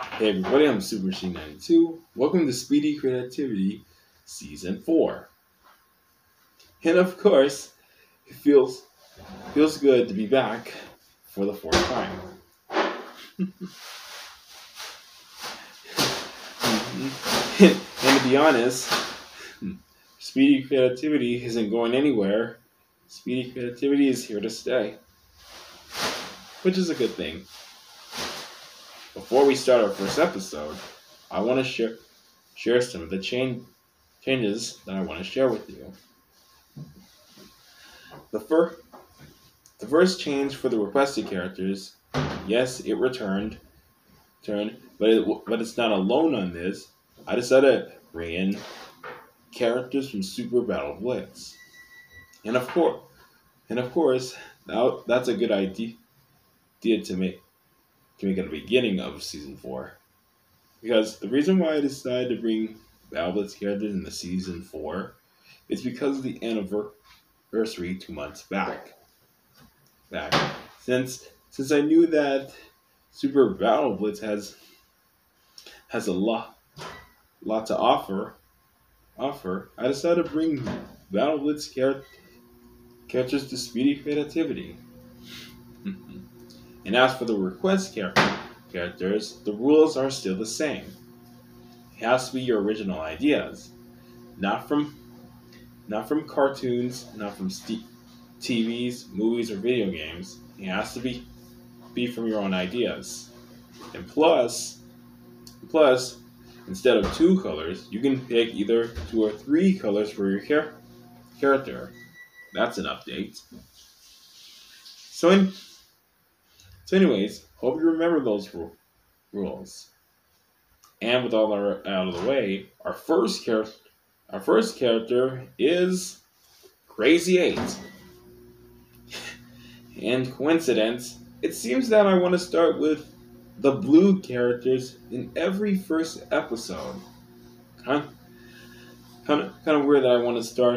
Hey everybody, I'm Super Machine 92. Welcome to Speedy Creativity Season 4. And of course, it feels good to be back for the fourth time. and to be honest, Speedy Creativity isn't going anywhere. Speedy Creativity is here to stay, which is a good thing. Before we start our first episode, I want to share some of the changes that I want to share with you. The first change for the requested characters, yes, it returned, but it's not alone on this. I decided to bring in characters from Super Battle Blitz, and of course, now that's a good idea to make at the beginning of season 4, because the reason why I decided to bring Battle Blitz characters in the season 4 is because of the anniversary 2 months back. Since I knew that Super Battle Blitz has a lot to offer, I decided to bring Battle Blitz characters to Speedy Creativity. And as for the request characters, the rules are still the same. It has to be your original ideas, not from cartoons, not from TVs, movies, or video games. It has to be from your own ideas. And plus, instead of 2 colors, you can pick either 2 or 3 colors for your character. That's an update. So anyways, hope you remember those rules. And with all that out of the way, our first character is Crazy 8. And coincidence, it seems that I want to start with the blue characters in every first episode. Kind of weird that I want to start.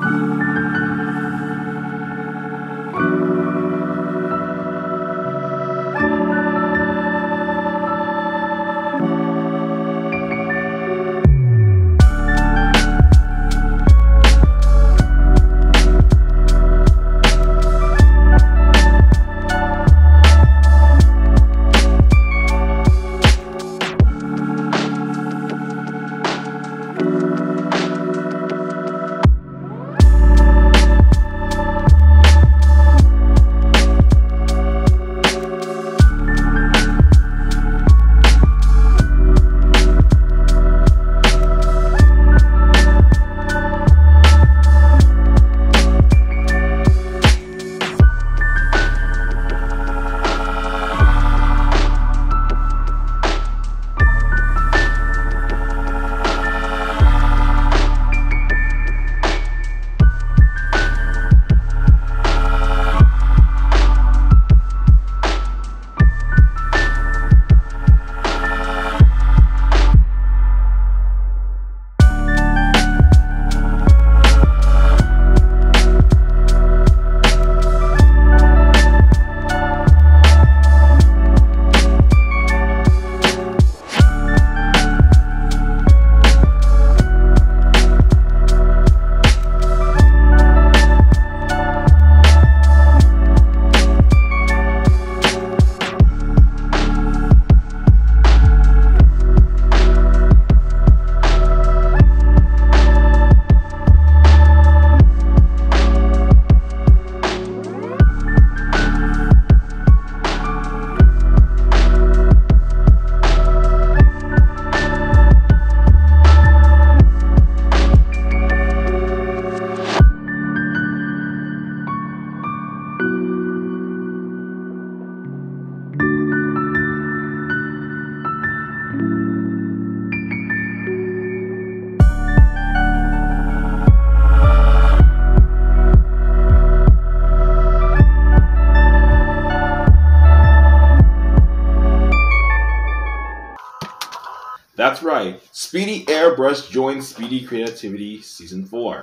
That's right, Speedy Airbrush joined Speedy Creativity Season 4.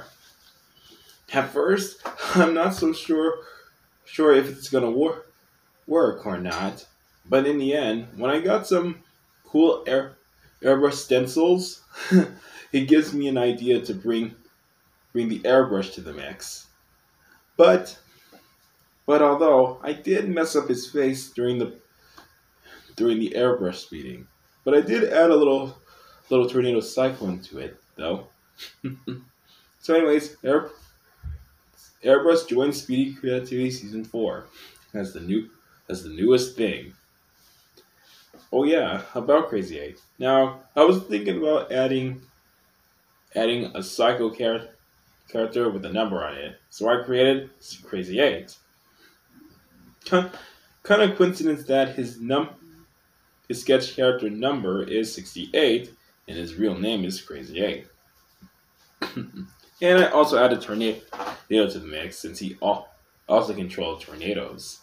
At first, I'm not so sure if it's gonna work or not, but in the end, when I got some cool airbrush stencils, it gives me an idea to bring the airbrush to the mix. But although I did mess up his face during the airbrush speeding, but I did add a little tornado cyclone to it though. So, anyways, Airbrush joins Speedy Creativity Season 4 as the newest thing. Oh yeah, about Crazy 8. Now, I was thinking about adding a psycho character with a number on it, so I created Crazy 8. Kind of coincidence that his sketch character number is 68 and his real name is Crazy 8. And I also added Tornado to the mix since he also controlled tornadoes.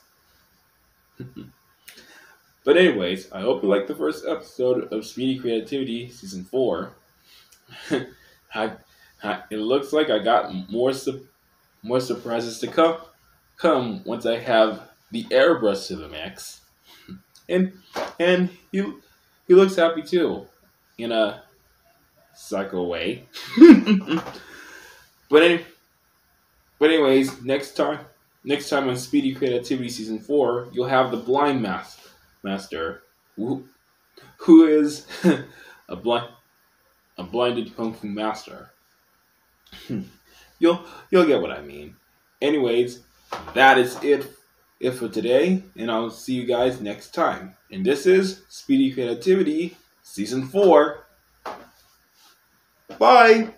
But anyways, I hope you liked the first episode of Speedy Creativity Season 4. It looks like I got more surprises to come once I have the airbrush to the mix. And he looks happy too, in a psycho way. but any, but anyways, next time on Speedy Creativity Season 4, you'll have the blind master who is a blinded kung fu master. you'll get what I mean. Anyways, that is it for today, and I'll see you guys next time. And this is Speedy Creativity Season 4. Bye!